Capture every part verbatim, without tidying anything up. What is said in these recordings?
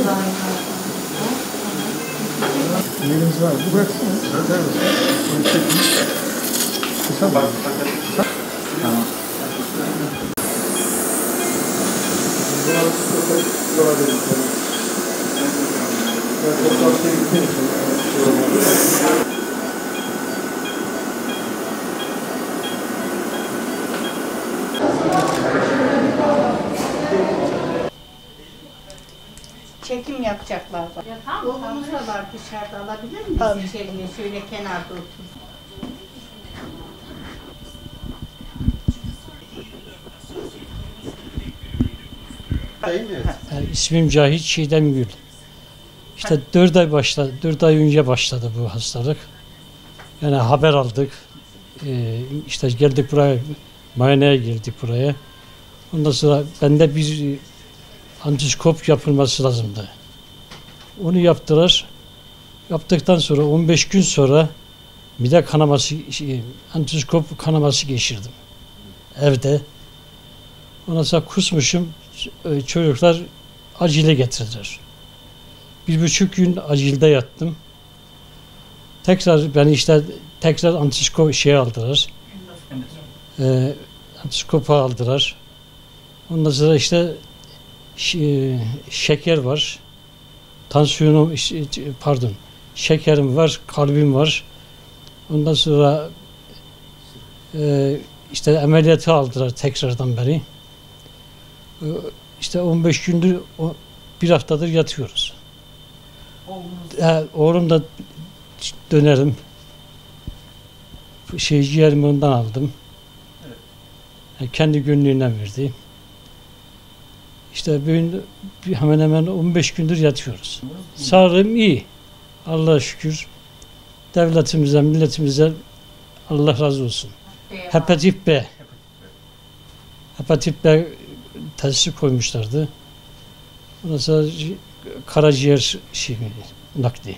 Yerimiz var. Bu bıraksana. Öder misin? Kısa bak. Tamam. Çekim yapacaklar. Oğlumuz da var dışarıda, alabilir miyiz? Tabii. İçeriye şöyle kenarda otur. Yani ismim Cahit Çiğdem Gül. İşte dört ay başladı, dört ay önce başladı bu hastalık. Yani haber aldık. Ee, işte geldik buraya, muayeneye geldik buraya. Ondan sonra bende bir antiskop yapılması lazımdı. Onu yaptılar. Yaptıktan sonra on beş gün sonra mide kanaması, şey, antiskop kanaması geçirdim evde. Ondan sonra kusmuşum. Çocuklar acile getirdiler. Bir buçuk gün acilde yattım. Tekrar beni işte tekrar antiskop şey aldılar. E, antiskopa aldılar. Ondan sonra işte şeker var. Tansiyonum, pardon, şekerim var, kalbim var. Ondan sonra e, işte ameliyatı aldılar tekrardan beni. E, işte on beş gündür, bir haftadır yatıyoruz. E, oğlum da dönerim. Şey, ciğerimi ondan aldım. Evet. Yani kendi gönlünden verdi. İşte bugün hemen hemen on beş gündür yatıyoruz. Sağlığım iyi. Allah'a şükür. Devletimize, milletimize Allah razı olsun. Hepatit B. Hepatit B teşhisi koymuşlardı. Ondan sonra karaciğer şey, nakli.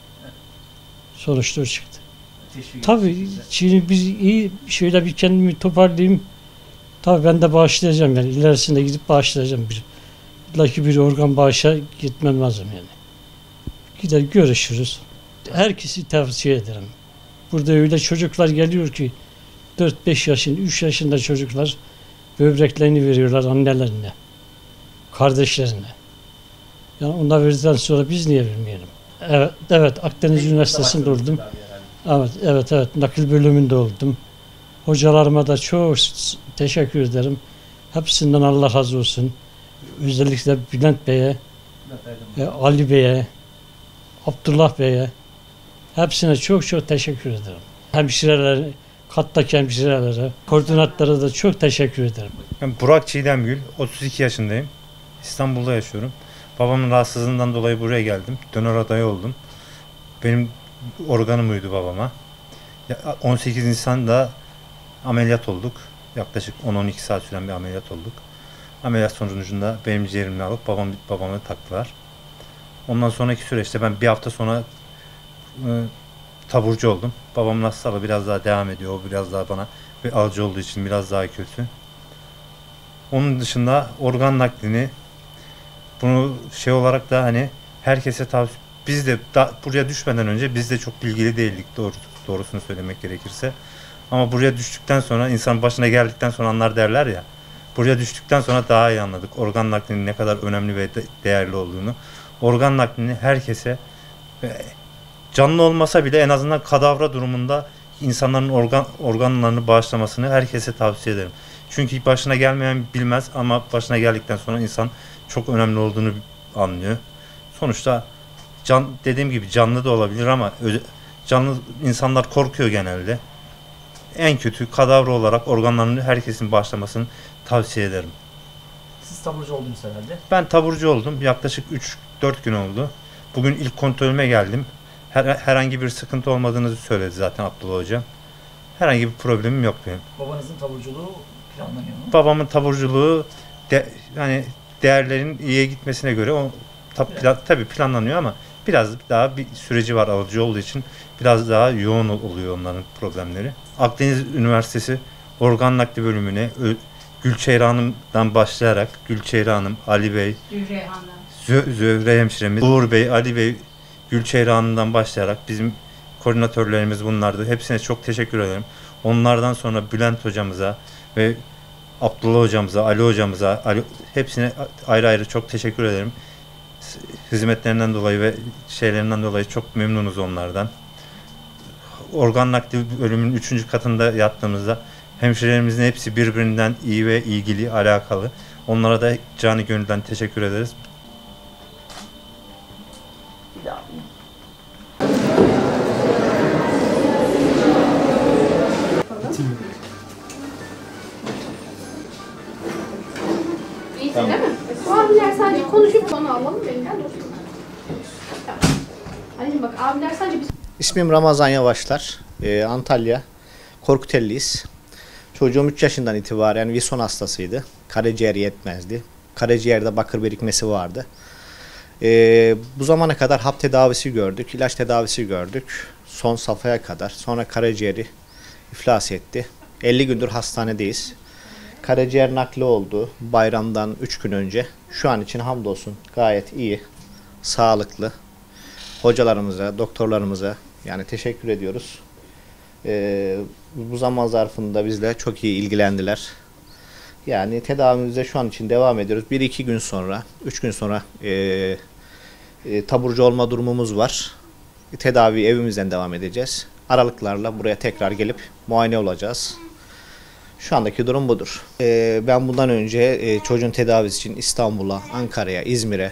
Sonuçta çıktı. Tabii şimdi biz iyi şöyle bir kendimi toparlayayım. Tabii ben de bağışlayacağım yani. İlerisinde gidip bağışlayacağım. Bir, illa ki bir organ bağışa gitmem lazım yani. Gider görüşürüz. Herkesi tavsiye ederim. Burada öyle çocuklar geliyor ki dört beş yaşında, üç yaşında çocuklar böbreklerini veriyorlar annelerine, kardeşlerine. Yani onlar verdikten sonra biz niye vermeyelim? Evet, evet Akdeniz Peki, Üniversitesi'nde oldum. Evet, evet, evet. Nakil bölümünde oldum. Hocalarıma da çok teşekkür ederim. Hepsinden Allah razı olsun. Özellikle Bülent Bey'e, Ali Bey'e, Abdullah Bey'e hepsine çok çok teşekkür ederim. Hemşirelere, kattaki hemşirelere, koordinatlara da çok teşekkür ederim. Ben Burak Çiğdem Gül, otuz iki yaşındayım. İstanbul'da yaşıyorum. Babamın rahatsızlığından dolayı buraya geldim. Donör adayı oldum. Benim organım uydu babama. on sekiz Nisan'da ameliyat olduk. Yaklaşık on on iki saat süren bir ameliyat olduk. Ameliyat sonucunda benim ciğerimi alıp babam, babamı taktılar. Ondan sonraki süreçte ben bir hafta sonra e, taburcu oldum. Babamın hastalığı biraz daha devam ediyor. O biraz daha bana ve alıcı olduğu için biraz daha kötü. Onun dışında organ naklini bunu şey olarak da hani herkese tavsiye, biz de da, buraya düşmeden önce biz de çok bilgili değildik doğru, doğrusunu söylemek gerekirse. Ama buraya düştükten sonra insan başına geldikten sonra anlar derler ya. Buraya düştükten sonra daha iyi anladık organ naklinin ne kadar önemli ve de, değerli olduğunu. Organ naklini herkese canlı olmasa bile en azından kadavra durumunda insanların organ organlarını bağışlamasını herkese tavsiye ederim. Çünkü başına gelmeyen bilmez ama başına geldikten sonra insan çok önemli olduğunu anlıyor. Sonuçta can dediğim gibi canlı da olabilir ama canlı insanlar korkuyor genelde. En kötü kadavra olarak organlarını herkesin bağışlamasını tavsiye ederim. Siz taburcu oldunuz herhalde. Ben taburcu oldum. Yaklaşık üç dört gün oldu. Bugün ilk kontrolüme geldim. Her, herhangi bir sıkıntı olmadığını söyledi zaten Abdullah Hocam. Herhangi bir problemim yok benim. Babanızın taburculuğu planlanıyor mu? Babamın taburculuğu de, yani değerlerin iyiye gitmesine göre o tab, evet. plan, tabii planlanıyor ama biraz daha bir süreci var alıcı olduğu için biraz daha yoğun oluyor onların problemleri. Akdeniz Üniversitesi Organ Nakli Bölümüne Gülçehre Hanım'dan başlayarak Gülçehre Hanım, Ali Bey, Zö Zöhre hemşiremiz, Uğur Bey, Ali Bey, Gülçehre Hanım'dan başlayarak bizim koordinatörlerimiz bunlardı. Hepsine çok teşekkür ederim. Onlardan sonra Bülent hocamıza ve Abdullah hocamıza, Ali hocamıza, Ali, hepsine ayrı ayrı çok teşekkür ederim. Hizmetlerinden dolayı ve şeylerinden dolayı çok memnunuz onlardan. Organ nakli bölümünün üçüncü katında yattığımızda hemşirelerimizin hepsi birbirinden iyi ve ilgili, alakalı. Onlara da canı gönülden teşekkür ederiz. Bir daha alayım. İyisin değil mi? Abiler sadece konuşup konu alalım elinden dostum. Tamam. Anneciğim bak abiler sadece biz... İsmim Ramazan Yavaşlar. Ee, Antalya. Korkuteli'yiz. Çocuğum üç yaşından itibaren vison hastasıydı. Karaciğer yetmezdi. Karaciğerde bakır birikmesi vardı. Ee, bu zamana kadar hap tedavisi gördük, ilaç tedavisi gördük. Son safhaya kadar. Sonra karaciğeri iflas etti. elli gündür hastanedeyiz. Karaciğer nakli oldu bayramdan üç gün önce. Şu an için hamdolsun gayet iyi, sağlıklı. Hocalarımıza, doktorlarımıza yani teşekkür ediyoruz. Ee, bu zaman zarfında bizle çok iyi ilgilendiler. Yani tedavimize şu an için devam ediyoruz. bir iki gün sonra, üç gün sonra e, e, taburcu olma durumumuz var. Tedavi evimizden devam edeceğiz. Aralıklarla buraya tekrar gelip muayene olacağız. Şu andaki durum budur. Ee, ben bundan önce e, çocuğun tedavisi için İstanbul'a, Ankara'ya, İzmir'e,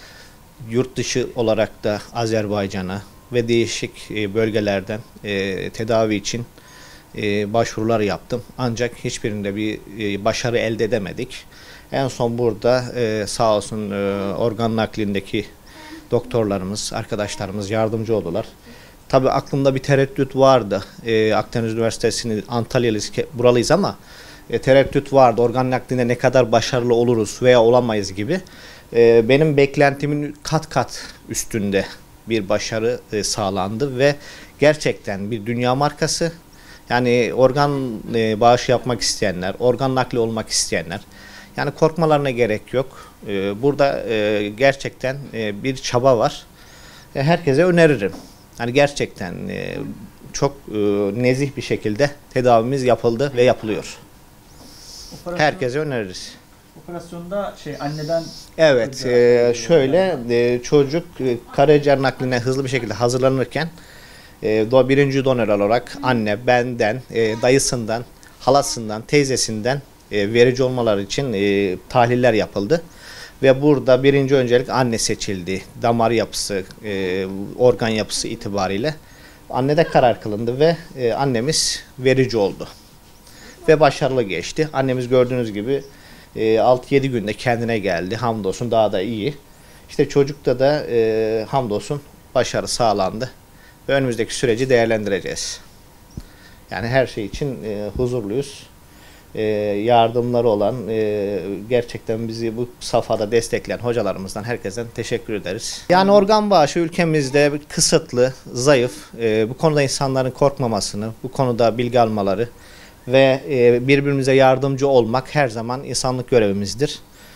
yurt dışı olarak da Azerbaycan'a ve değişik e, bölgelerden e, tedavi için e, başvurular yaptım. Ancak hiçbirinde bir e, başarı elde edemedik. En son burada e, sağ olsun e, organ naklindeki doktorlarımız, arkadaşlarımız yardımcı oldular. Tabii aklımda bir tereddüt vardı. E, Akdeniz Üniversitesi'nin Antalyalıyız, buralıyız ama e, tereddüt vardı. Organ naklinde ne kadar başarılı oluruz veya olamayız gibi. E, benim beklentimin kat kat üstünde bir başarı e, sağlandı ve gerçekten bir dünya markası. Yani organ e, bağışı yapmak isteyenler, organ nakli olmak isteyenler, yani korkmalarına gerek yok. E, burada e, gerçekten e, bir çaba var. E, herkese öneririm. Yani gerçekten e, çok e, nezih bir şekilde tedavimiz yapıldı ve yapılıyor. Operasyon, Herkese öneririz. Operasyonda şey anneden... Evet, e, şöyle e, çocuk e, karaciğer nakline hızlı bir şekilde hazırlanırken e, do, birinci donör olarak anne, benden, e, dayısından, halasından, teyzesinden e, verici olmaları için e, tahliller yapıldı. Ve burada birinci öncelik anne seçildi. Damar yapısı, e, organ yapısı itibariyle. Annede karar kılındı ve e, annemiz verici oldu. Ve başarılı geçti. Annemiz gördüğünüz gibi e, altı yedi günde kendine geldi. Hamdolsun daha da iyi. İşte çocukta da e, hamdolsun başarı sağlandı. Ve önümüzdeki süreci değerlendireceğiz. Yani her şey için e, huzurluyuz. E, yardımları olan, e, gerçekten bizi bu safhada destekleyen hocalarımızdan herkesten teşekkür ederiz. Yani organ bağışı ülkemizde kısıtlı, zayıf. E, bu konuda insanların korkmamasını, bu konuda bilgi almaları ve e, birbirimize yardımcı olmak her zaman insanlık görevimizdir.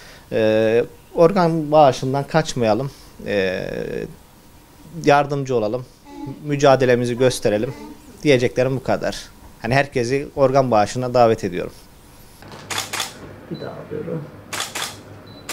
E, organ bağışından kaçmayalım, e, yardımcı olalım, mücadelemizi gösterelim. Diyeceklerim bu kadar. Hani herkesi organ bağışına davet ediyorum. Bir daha alıyorum.